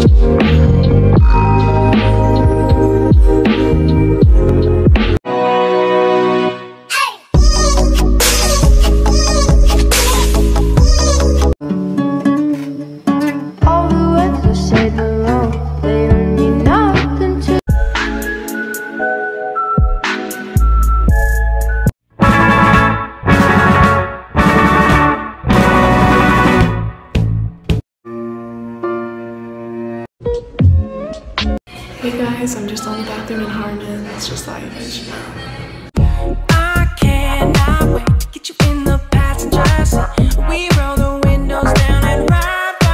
Hey guys, I'm just on the bathroom in Harmon. It's just like, I cannot wait to get you in the passenger seat. We roll the windows down and ride.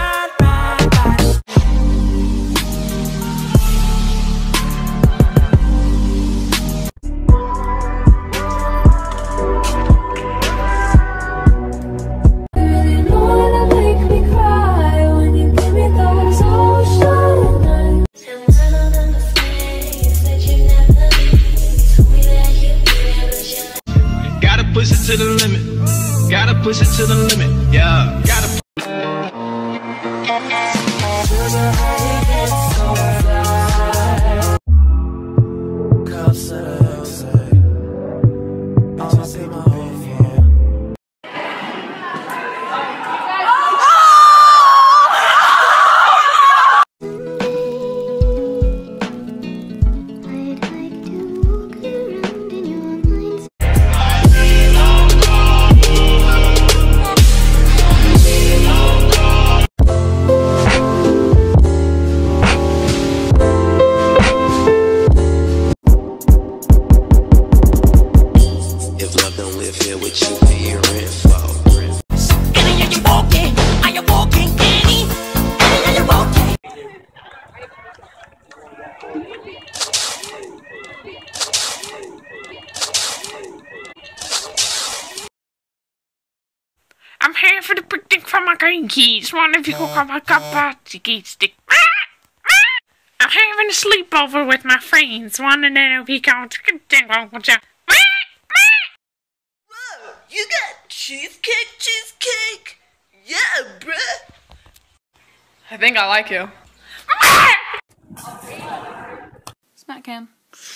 Push it to the limit. Gotta push it to the limit. Yeah. Gotta. I'm here for the picnic from my green keys. One of you go grab my key stick. I'm having a sleepover with my friends. One of them we go to the Whoa, you got cheesecake? Yeah, bruh. I think I like you. Smack him.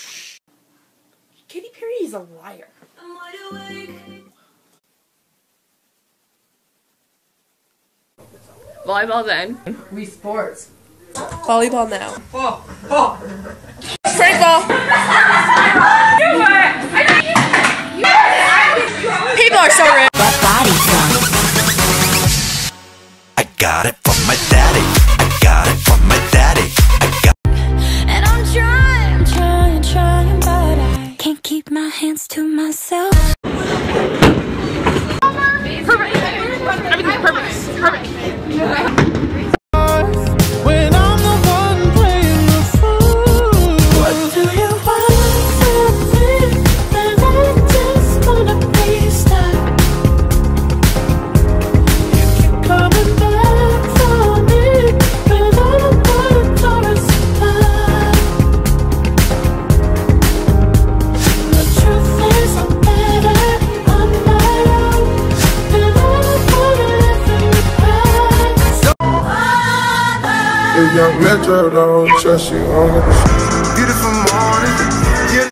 Katy Perry is a liar. Volleyball then. We sports. Volleyball now. Frank ball. People are so rich. I got it from my daddy. I got it from my daddy. I got. And I'm trying, but I can't keep my hands to myself. Everything's perfect. When I'm the one playing the fool. What do you want from me? And I just wanna be stuck. You keep coming back for me, and I don't wanna respond. The truth is I'm better on my own, and I don't wanna live in the past. If Young Metro don't trust you, I'm gonna beautiful morning. Yeah.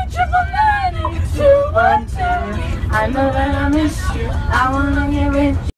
I know that I miss you. I wanna get with you.